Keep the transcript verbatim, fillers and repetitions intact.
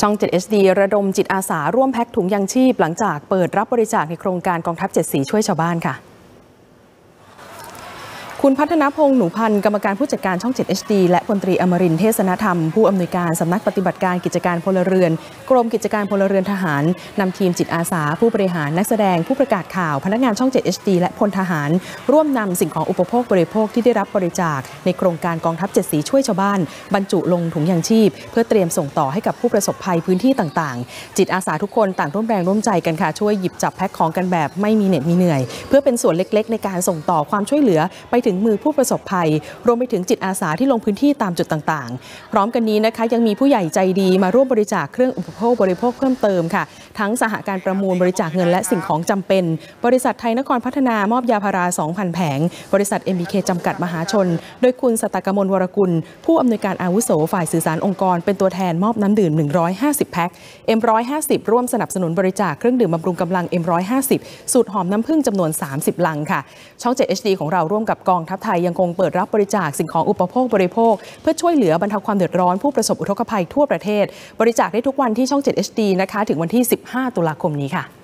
ช่อง เจ็ด เอช ดี ระดมจิตอาสาร่วมแพ็คถุงยังชีพหลังจากเปิดรับบริจาคในโครงการกองทัพเจ็ดสีช่วยชาวบ้านค่ะคุณพัฒนพงษ์หนูพันธ์กรรมการผู้จัดการช่อง เจ็ด เอช ดี และพลตรีอมรินทร์เทศนธรรมผู้อำนวยการสำนักปฏิบัติการกิจการพลเรือนกรมกิจการพลเรือนทหารนำทีมจิตอาสาผู้บริหารนักแสดงผู้ประกาศข่าวพนักงานช่อง เจ็ด เอช ดี และพลทหารร่วมนำสิ่งของอุปโภคบริโภคที่ได้รับบริจาคในโครงการกองทัพเจ็ดสีช่วยชาวบ้านบรรจุลงถุงยังชีพเพื่อเตรียมส่งต่อให้กับผู้ประสบภัยพื้นที่ต่างๆจิตอาสาทุกคนต่างร่วมแรงร่วมใจกันค่ะช่วยหยิบจับแพ็คของกันแบบไม่มีเหน็ดมีเหนื่อยเพื่อเป็นส่วนเล็กๆในการส่งต่อความช่วยเหลือไปถึงมือผู้ประสบภัยรวมไปถึงจิตอาสาที่ลงพื้นที่ตามจุดต่างๆพร้อมกันนี้นะคะยังมีผู้ใหญ่ใจดีมาร่วมบริจาคเครื่องอุปโภคบริโภคเพิ่มเติมค่ะทั้งสหการประมูลบริจาคเงินและสิ่งของจำเป็นบริษัทไทยนครพัฒนามอบยาพารา สองพัน แผงบริษัท เอ็ม บี เค จำกัดมหาชนโดยคุณสตกมลวรกุลผู้อำนวยการอาวุโสฝ่ายสื่อสารองค์กรเป็นตัวแทนมอบน้ำดื่มหนึ่งร้อยห้าสิบแพ็ค เอ็ม หนึ่งร้อยห้าสิบ ร่วมสนับสนุนบริจาคเครื่องดื่มบำรุงกำลัง เอ็ม หนึ่งร้อยห้าสิบ สูตรหอมน้ำผึ้งจำนวนสามสิบลังค่ะช่อง เจ็ด เอช ดี ของเราร่วมกับกองทัพไทยยังคงเปิดรับบริจาคสิ่งของอุปโภคบริโภคเพื่อช่วยเหลือบรรเทาความเดือดร้อนผู้ประสบอุทกภัยทั่วประเทศบริจาคได้ทุกวันที่ช่อง เจ็ด เอช ดี นะคะถึงวันที่สิบห้าตุลาคมนี้ค่ะ